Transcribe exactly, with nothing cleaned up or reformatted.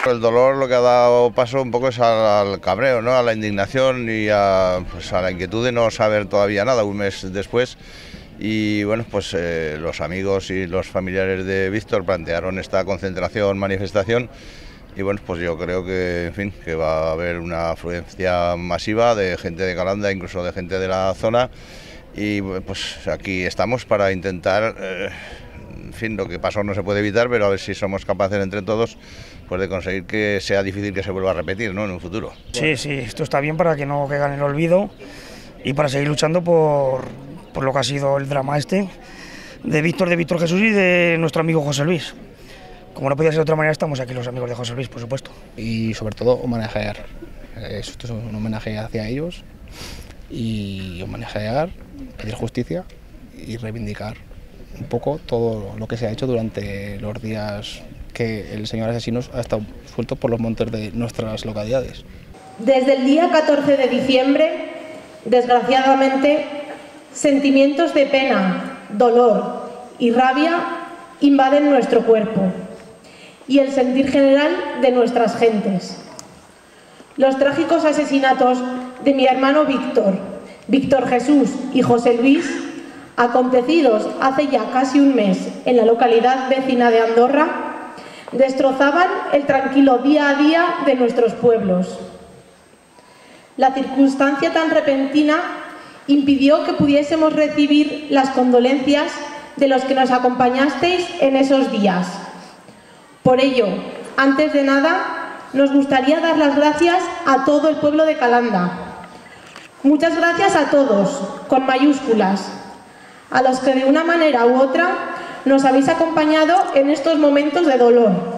El dolor lo que ha dado paso un poco es al, al cabreo, ¿no? A la indignación y a, pues a la inquietud de no saber todavía nada un mes después. Y bueno, pues eh, los amigos y los familiares de Víctor plantearon esta concentración, manifestación. Y bueno, pues yo creo que, en fin, que va a haber una afluencia masiva de gente de Calanda, incluso de gente de la zona. Y pues aquí estamos para intentar, eh, en fin, lo que pasó no se puede evitar, pero a ver si somos capaces entre todos pues de conseguir que sea difícil que se vuelva a repetir, ¿no?, en un futuro. Sí, sí, esto está bien para que no caiga en el olvido y para seguir luchando por, por lo que ha sido el drama este de Víctor, de Víctor Jesús y de nuestro amigo José Luis. Como no podía ser de otra manera, estamos aquí los amigos de José Luis, por supuesto. Y sobre todo homenajear, esto es un homenaje hacia ellos, y homenajear, pedir justicia y reivindicar un poco todo lo que se ha hecho durante los días que el señor asesino ha estado suelto por los montes de nuestras localidades. Desde el día catorce de diciembre, desgraciadamente, sentimientos de pena, dolor y rabia invaden nuestro cuerpo y el sentir general de nuestras gentes. Los trágicos asesinatos de mi hermano Víctor, Víctor Jesús y José Luis, acontecidos hace ya casi un mes en la localidad vecina de Andorra, destrozaban el tranquilo día a día de nuestros pueblos. La circunstancia tan repentina impidió que pudiésemos recibir las condolencias de los que nos acompañasteis en esos días. Por ello, antes de nada, nos gustaría dar las gracias a todo el pueblo de Calanda. Muchas gracias a todos, con mayúsculas, a los que de una manera u otra nos habéis acompañado en estos momentos de dolor.